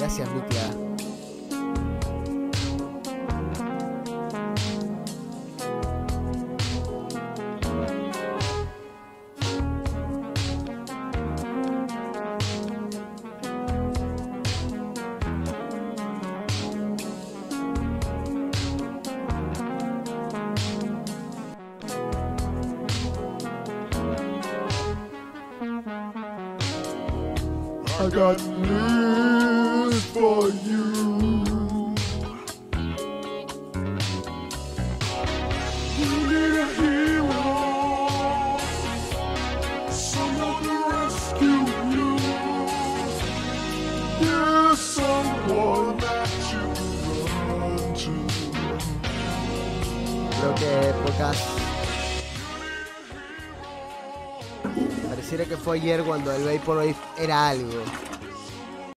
Gracias, Mikla. I got news for you. You need a hero, someone to rescue you. There's someone that you run to. Creo que pocas. Pareciera que fue ayer cuando el Vaporwave era algo.